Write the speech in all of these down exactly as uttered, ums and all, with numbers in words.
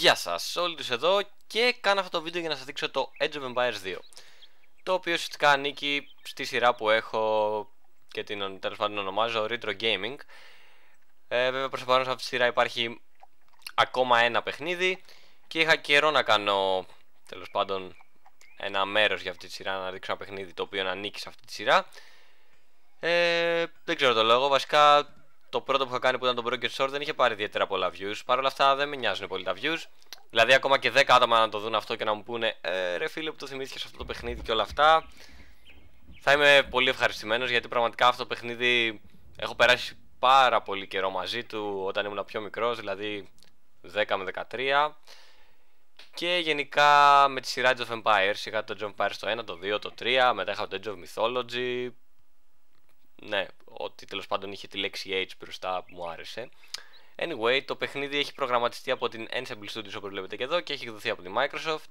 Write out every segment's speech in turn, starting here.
Γεια σας, όλοι τους εδώ και κάνω αυτό το βίντεο για να σας δείξω το Age of Empires δύο, το οποίο ουσιαστικά ανήκει στη σειρά που έχω και την τέλος πάντων ονομάζω Retro Gaming. ε, Βέβαια προς το παρόν σε αυτή τη σειρά υπάρχει ακόμα ένα παιχνίδι και είχα καιρό να κάνω τέλος πάντων ένα μέρος για αυτή τη σειρά, να δείξω ένα παιχνίδι το οποίο ανήκει σε αυτή τη σειρά. ε, Δεν ξέρω το λόγο, βασικά το πρώτο που είχα κάνει που ήταν το Broken Sword δεν είχε πάρει ιδιαίτερα πολλά views. Παρ' όλα αυτά δεν με νοιάζουν πολύ τα views. Δηλαδή, ακόμα και δέκα άτομα να το δουν αυτό και να μου πούνε ε, ρε φίλε που το θυμήθηκες αυτό το παιχνίδι και όλα αυτά, θα είμαι πολύ ευχαριστημένος, γιατί πραγματικά αυτό το παιχνίδι έχω περάσει πάρα πολύ καιρό μαζί του όταν ήμουν πιο μικρός, δηλαδή δέκα με δεκατρία. Και γενικά με τη σειρά Age of Empires είχα το Age of Empires το ένα, το δύο, το τρία, μετά είχα το Age of Mythology. Ναι, ότι τέλος πάντων είχε τη λέξη H μπροστά που μου άρεσε. Anyway, το παιχνίδι έχει προγραμματιστεί από την Ensemble Studios όπως βλέπετε και εδώ και έχει εκδοθεί από τη Microsoft.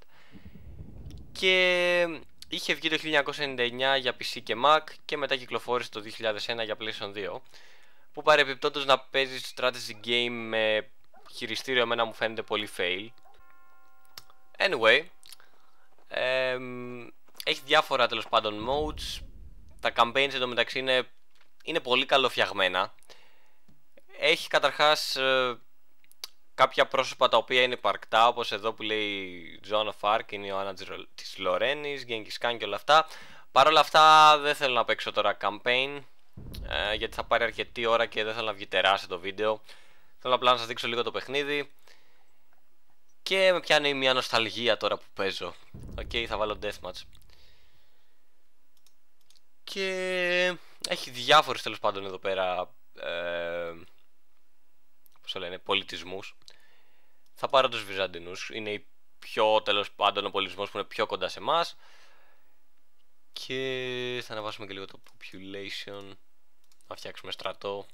Και είχε βγει το χίλια εννιακόσια ενενήντα εννιά για πι σι και Mac και μετά κυκλοφόρησε το δύο χιλιάδες ένα για PlayStation δύο. Που παρεπιπτόντως να παίζει strategy game με χειριστήριο εμένα μου φαίνεται πολύ fail. Anyway, ε, έχει διάφορα τέλος πάντων modes. Τα campaigns εντωμεταξύ είναι, είναι πολύ καλοφτιαγμένα. Έχει καταρχάς ε, κάποια πρόσωπα τα οποία είναι υπαρκτά, όπως εδώ που λέει Joan of Arc, είναι η Ιωάννα της Λορένης, Genghis Khan και όλα αυτά. Παρ' όλα αυτά δεν θέλω να παίξω τώρα campaign, ε, γιατί θα πάρει αρκετή ώρα και δεν θέλω να βγει τεράστιο το βίντεο. Θέλω απλά να σας δείξω λίγο το παιχνίδι. Και με πιάνει μια νοσταλγία τώρα που παίζω. Οκ, okay, θα βάλω deathmatch. Και έχει διάφορους τέλος πάντων εδώ πέρα ε, πώς το λένε, πολιτισμούς. Θα πάρω τους Βυζαντινούς, είναι η πιο τέλος πάντων ο πολιτισμός που είναι πιο κοντά σε εμάς. Και θα αναβάσουμε και λίγο το population, να φτιάξουμε στρατό.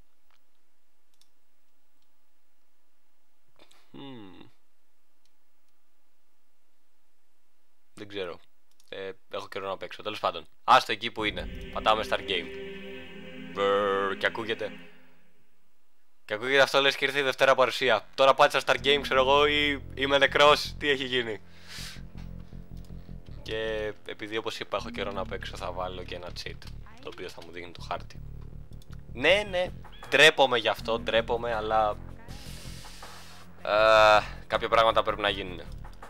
hmm. Δεν ξέρω, ε, έχω καιρό να παίξω. Τέλος πάντων, άστο εκεί που είναι. Πατάμε start game. Μπρρρr, και ακούγεται. Και ακούγεται αυτό λες και ήρθε η Δευτέρα παρουσία. Τώρα πάτησα start game, ξέρω εγώ, ή είμαι νεκρός. Τι έχει γίνει. Και επειδή όπως είπα έχω καιρό να παίξω, θα βάλω και ένα cheat, το οποίο θα μου δείχνει το χάρτη. Ναι, ναι, ντρέπομαι γι' αυτό, ντρέπομαι, αλλά ε, κάποια πράγματα πρέπει να γίνουν.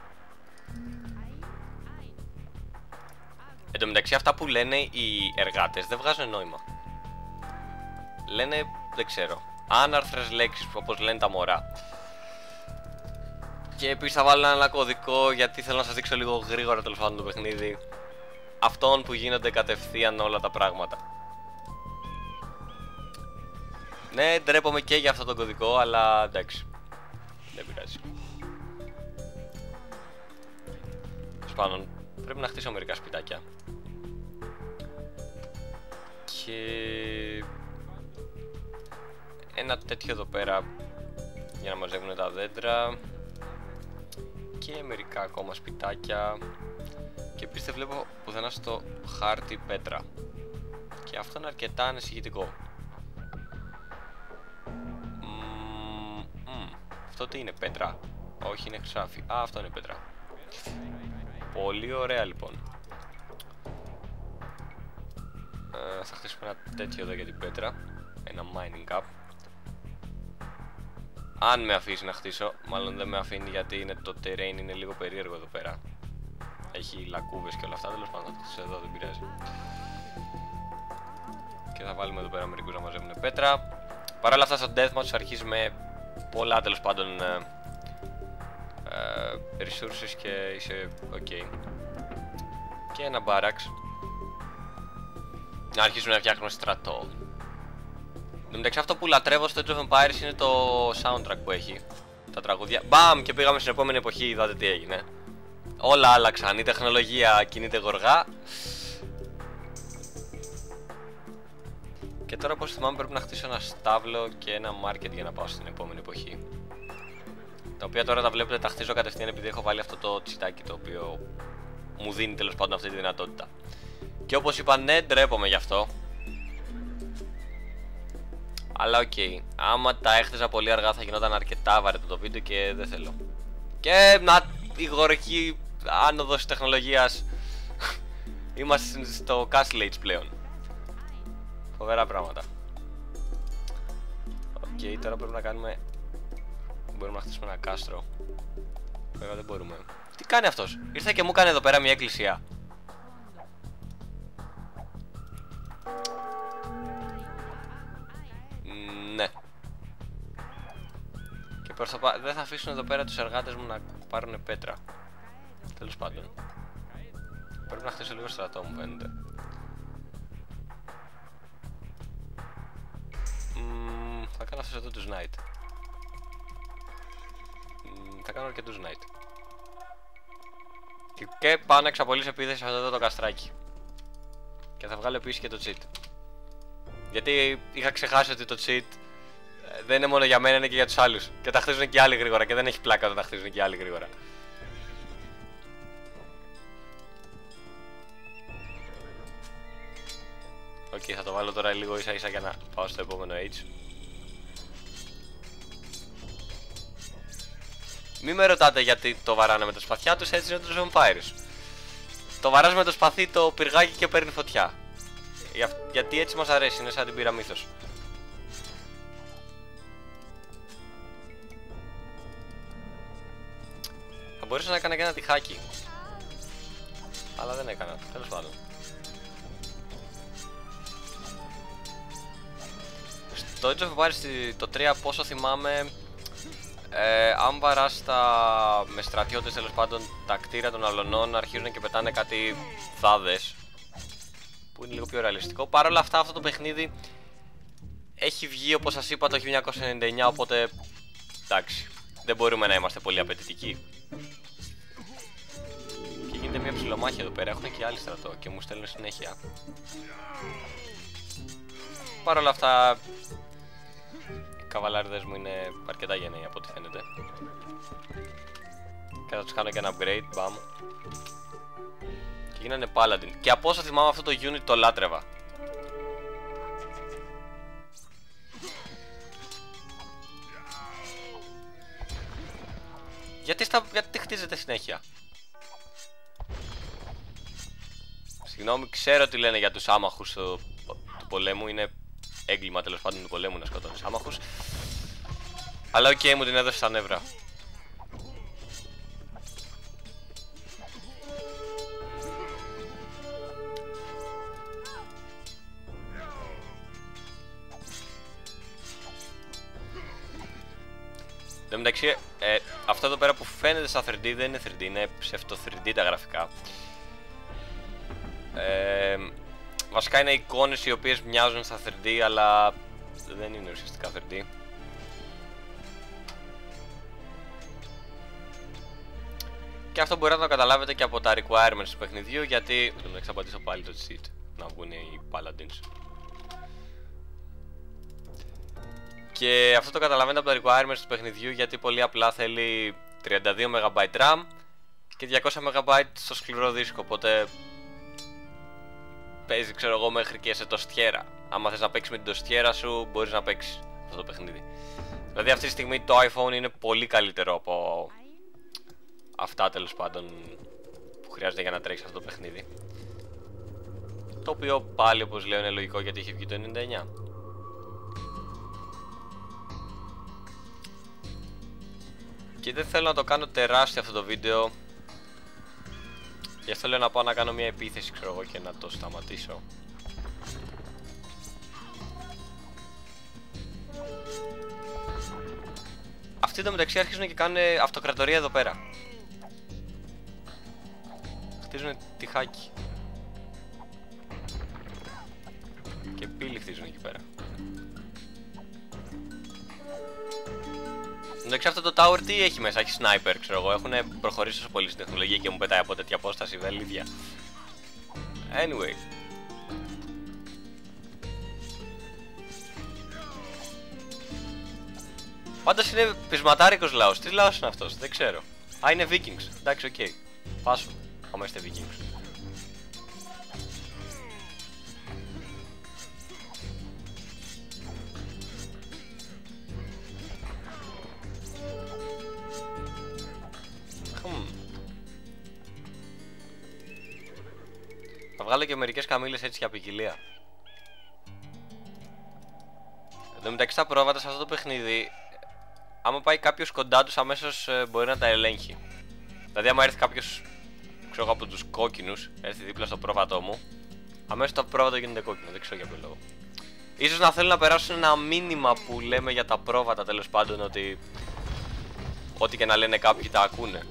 Εν τω μεταξύ αυτά που λένε οι εργάτες δεν βγάζουν νόημα. Λένε, δεν ξέρω, άναρθρες λέξεις όπως λένε τα μωρά. Και επίσης θα βάλω ένα κωδικό γιατί θέλω να σας δείξω λίγο γρήγορα τέλος πάντων το παιχνίδι αυτών που γίνονται κατευθείαν όλα τα πράγματα. Ναι, ντρέπομαι και για αυτό το κωδικό, αλλά εντάξει, δεν πειράζει. Σπάνον, πρέπει να χτίσω μερικά σπιτάκια. Και ένα τέτοιο εδώ πέρα για να μαζεύουν τα δέντρα. Και μερικά ακόμα σπιτάκια. Και επίσης δεν βλέπω πουθενά στο χάρτη πέτρα. Και αυτό είναι αρκετά ανησυχητικό. mm, mm. Αυτό τι είναι, πέτρα? Όχι, είναι χρυσάφι. Α, αυτό είναι πέτρα. Πολύ ωραία λοιπόν. ε, Θα χτίσουμε ένα τέτοιο εδώ για την πέτρα. Ένα mining up. Αν με αφήσει να χτίσω, μάλλον δεν με αφήνει γιατί είναι, το terrain είναι λίγο περίεργο εδώ πέρα. Έχει λακκούβες και όλα αυτά, τέλος πάντων θα χτίσω εδώ, δεν πειράζει. Και θα βάλουμε εδώ πέρα μερικούς να μαζεύουν πέτρα. Παρ' όλα αυτά στο deathmatch αρχίζει με πολλά τέλος πάντων ε, ε, resources και είσαι ok. Και ένα barracks. Να αρχίσουμε να φτιάχνουμε στρατό. Εν τω μεταξύ αυτό που λατρεύω στο Age of Empires είναι το soundtrack που έχει. Τα τραγούδια. Μπαμ! Και πήγαμε στην επόμενη εποχή, είδατε τι έγινε. Όλα άλλαξαν, η τεχνολογία κινείται γοργά. Και τώρα πως θυμάμαι πρέπει να χτίσω ένα στάβλο και ένα market για να πάω στην επόμενη εποχή. Τα οποία τώρα τα βλέπετε τα χτίζω κατευθείαν επειδή έχω βάλει αυτό το τσιτάκι το οποίο μου δίνει τέλος πάντων αυτή τη δυνατότητα. Και όπως είπα, ναι, ντρέπομαι γι' αυτό. Αλλά οκ, okay. Άμα τα έχτιζα πολύ αργά θα γινόταν αρκετά βαρετό το βίντεο και δεν θέλω. Και να, η γορική άνοδος της τεχνολογίας. Είμαστε στο Castle Age πλέον. Φοβερά πράγματα. Οκ, okay, τώρα πρέπει να κάνουμε... Μπορούμε να χτίσουμε ένα κάστρο. Βέβαια δεν μπορούμε. Τι κάνει αυτός? Ήρθε και μου κάνει εδώ πέρα μια εκκλησία. Ναι. Και προς το πα... δεν θα αφήσουν εδώ πέρα τους εργάτες μου να πάρουν πέτρα. Τέλος πάντων. Πρέπει να χτίσω λίγο στρατό μου φαίνεται. Mm, θα κάνω αυτούς εδώ τους Knight. Mm, θα κάνω αρκετούς Knight. Και, και πάω να εξαπολύσω επίθεση σε αυτό εδώ το καστράκι. Και θα βγάλω επίσης και το cheat. Γιατί είχα ξεχάσει ότι το cheat δεν είναι μόνο για μένα, είναι και για τους άλλους. Και τα χτίζουν και άλλοι γρήγορα και δεν έχει πλάκα όταν τα χτίζουν και άλλοι γρήγορα. Οκ, okay, θα το βάλω τώρα λίγο ίσα ίσα για να πάω στο επόμενο age. Μη με ρωτάτε γιατί το βαράνε με τα σπαθιά τους, έτσι είναι τους vampires. Το βαράς με το σπαθί το πυργάκι και παίρνει φωτιά. Για, γιατί έτσι μας αρέσει, είναι σαν την πυραμίθος. Θα μπορούσα να έκανα και ένα τυχάκι. Αλλά δεν έκανα, τέλος πάντων. Στο Age of Empires το τρία, πόσο θυμάμαι, ε, αν βαράς τα... με στρατιώτες τέλος πάντων τα κτίρια των αλωνών αρχίζουν και πετάνε κάτι θάδες που είναι λίγο πιο ρεαλιστικό. Παρ' όλα αυτά αυτό το παιχνίδι έχει βγει όπως σας είπα το χίλια εννιακόσια ενενήντα εννιά, οπότε εντάξει, δεν μπορούμε να είμαστε πολύ απαιτητικοί. Και γίνεται μια ψιλομάχη εδώ πέρα, έχουν και άλλοι στρατό και μου στέλνουν συνέχεια. Παρ' όλα αυτά οι καβαλάριδες μου είναι αρκετά γενναίοι από ό,τι φαίνεται. Και θα τους κάνω και ένα upgrade, μπαμ. Και γίνανε paladin. Και από όσο θυμάμαι αυτό το unit το λάτρευα. Γιατί, στα... Γιατί χτίζεται συνέχεια? Συγγνώμη, ξέρω τι λένε για τους άμαχους του, του πολέμου. Είναι έγκλημα τέλος πάντων του πολέμου να σκοτώνεις άμαχους. Αλλά οκ, okay, μου την έδωσε στα νεύρα. Εν τω μεταξύ, ε, αυτό εδώ πέρα που φαίνεται σαν θρι ντι δεν είναι θρι ντι, είναι ψευτο θρι ντι τα γραφικά. Ε, βασικά είναι εικόνες οι οποίες μοιάζουν στα θρι ντι αλλά δεν είναι ουσιαστικά θρι ντι. Και αυτό μπορείτε να το καταλάβετε και από τα requirements του παιχνιδιού, γιατί... Θα εξαπατήσω πάλι το cheat, να βγουν οι paladins. Και αυτό το καταλαβαίνετε από τα requirements του παιχνιδιού, γιατί πολύ απλά θέλει τριάντα δύο μεγαμπάιτ RAM και διακόσια μεγαμπάιτ στο σκληρό δίσκο, οπότε παίζει, ξέρω εγώ, μέχρι και σε τοστιέρα. Άμα θες να παίξεις με την τοστιέρα σου, μπορείς να παίξεις αυτό το παιχνίδι. Δηλαδή αυτή τη στιγμή το iPhone είναι πολύ καλύτερο από αυτά τέλος πάντων που χρειάζεται για να τρέξει αυτό το παιχνίδι. Το οποίο πάλι, όπως λέω, είναι λογικό γιατί είχε βγει το ενενήντα εννιά. Και δεν θέλω να το κάνω τεράστιο αυτό το βίντεο, γι' αυτό λέω να πάω να κάνω μια επίθεση, ξέρω εγώ, και να το σταματήσω. Αυτοί εδώ μεταξύ αρχίζουν και κάνουν αυτοκρατορία εδώ πέρα. Χτίζουν τυχάκι. Και πύλη χτίζουν εκεί πέρα. Εντάξει, αυτό το tower τι έχει μέσα, έχει sniper, ξέρω εγώ. Έχουν προχωρήσει τόσο πολύ στην τεχνολογία και μου πετάει από τέτοια απόσταση, βελίδια. Anyway. Πάντως είναι πεισματάρικος λαός. Τι λαός είναι αυτός, δεν ξέρω. Α, είναι Vikings. Εντάξει, οκ. Okay. Πάσω, άμα είστε Vikings. βγάλω και μερικές καμήλες έτσι για ποικιλία. Εν τω μεταξύ τα πρόβατα σε αυτό το παιχνίδι, άμα πάει κάποιος κοντά τους αμέσως ε, μπορεί να τα ελέγχει. Δηλαδή άμα έρθει κάποιος, ξέρω εγώ, από τους κόκκινους, έρθει δίπλα στο πρόβατό μου, αμέσως το πρόβατο γίνεται κόκκινο, δεν ξέρω για ποιο λόγο. Ίσως να θέλουν να περάσουν ένα μήνυμα που λέμε για τα πρόβατα, τέλος πάντων, ότι ό,τι και να λένε κάποιοι τα ακούνε.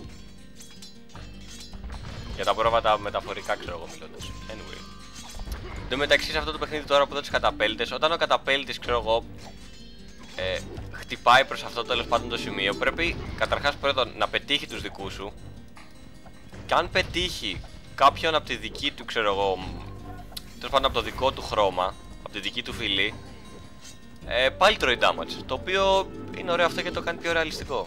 Για τα πρόβατα μεταφορικά, ξέρω εγώ μιλώντας. Anyway. Εν τω μεταξύ σε αυτό το παιχνίδι τώρα που δω τους καταπέλτες, όταν ο καταπέλτης, ξέρω εγώ, ε, χτυπάει προς αυτό τέλος πάντων το σημείο, πρέπει καταρχάς πρώτον να πετύχει τους δικούς σου. Και αν πετύχει κάποιον από τη δική του, ξέρω εγώ, τέλος πάντων από το δικό του χρώμα, από τη δική του φυλή, ε, πάλι τρώει damage. Το οποίο είναι ωραίο αυτό και το κάνει πιο ρεαλιστικό.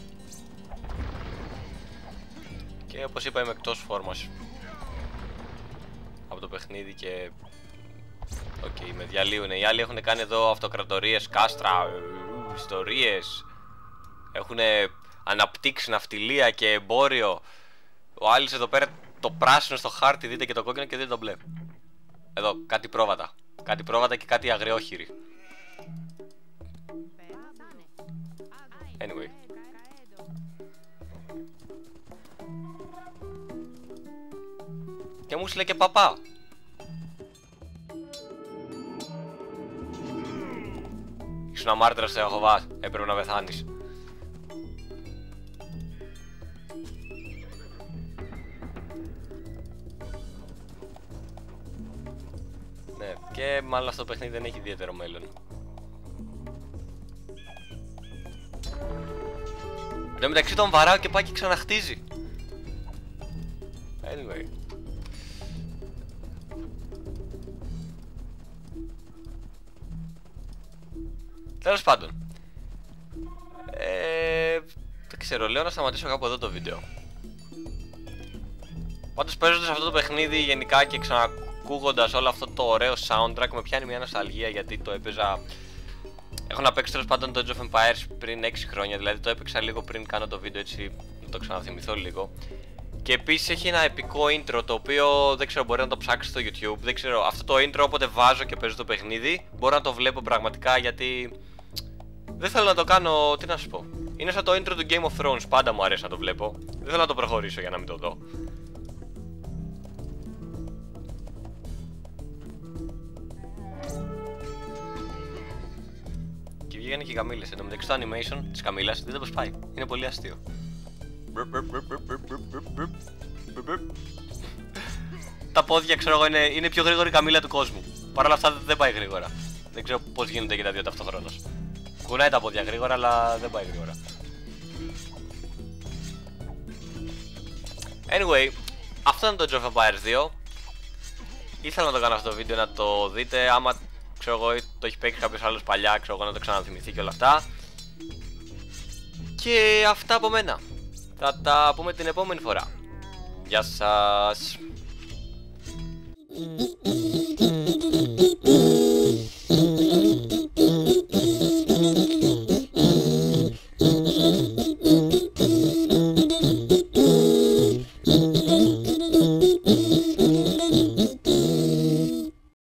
Και όπως είπα, είμαι εκτός φόρμας από το παιχνίδι και οκ, okay, με διαλύουνε. Οι άλλοι έχουν κάνει εδώ αυτοκρατορίες, κάστρα, ιστορίες. Έχουν αναπτύξει ναυτιλία και εμπόριο. Ο άλλος εδώ πέρα το πράσινο στο χάρτη, δείτε, και το κόκκινο και δείτε το μπλε. Εδώ κάτι πρόβατα. Κάτι πρόβατα και κάτι αγριόχειροι. Anyway. Και μου λέει και παπά. Ήσουν αμάρτυρας σε Αχωβά, έπρεπε να πεθάνεις. Ναι, και μάλλον αυτό το παιχνίδι δεν έχει ιδιαίτερο μέλλον. Εν τω μεταξύ τον βαράω και πάει και ξαναχτίζει. Anyway. Τέλος πάντων, ε, δεν ξέρω, λέω να σταματήσω κάπου εδώ το βίντεο. Πάντως παίζοντας αυτό το παιχνίδι γενικά και ξανακούγοντας όλο αυτό το ωραίο soundtrack, με πιάνει μια νοσταλγία, γιατί το έπαιζα. Έχω να παίξω τέλος πάντων το Age of Empires πριν έξι χρόνια, δηλαδή το έπαιξα λίγο πριν κάνω το βίντεο, έτσι να το ξαναθυμηθώ λίγο. Και επίσης έχει ένα επικό intro, το οποίο δεν ξέρω, μπορεί να το ψάξει στο YouTube. Δεν ξέρω, αυτό το intro όποτε βάζω και παίζω το παιχνίδι, μπορώ να το βλέπω πραγματικά, γιατί δεν θέλω να το κάνω, τι να σου πω. Είναι σαν το intro του Game of Thrones, πάντα μου αρέσει να το βλέπω. Δεν θέλω να το προχωρήσω για να μην το δω. Και βγήκανε και οι καμήλες. Εν τω μεταξύ το animation της καμήλας, δείτε πως πάει. Είναι πολύ αστείο. Τα πόδια, ξέρω εγώ, είναι, είναι πιο γρήγορη καμήλα του κόσμου. Παρ' όλα αυτά δεν πάει γρήγορα. Δεν ξέρω πώς γίνονται και τα δύο ταυτοχρόνως. Κουνάει τα πόδια γρήγορα, αλλά δεν πάει γρήγορα. Anyway, αυτό είναι το Age of Empires δύο. Ήθελα να το κάνω αυτό το βίντεο να το δείτε. Άμα, ξέρω εγώ, το έχει παίξει κάποιος άλλος παλιά, ξέρω εγώ, να το ξαναθυμηθεί και όλα αυτά. Και αυτά από μένα. Θα τα πούμε την επόμενη φορά. Γεια σας.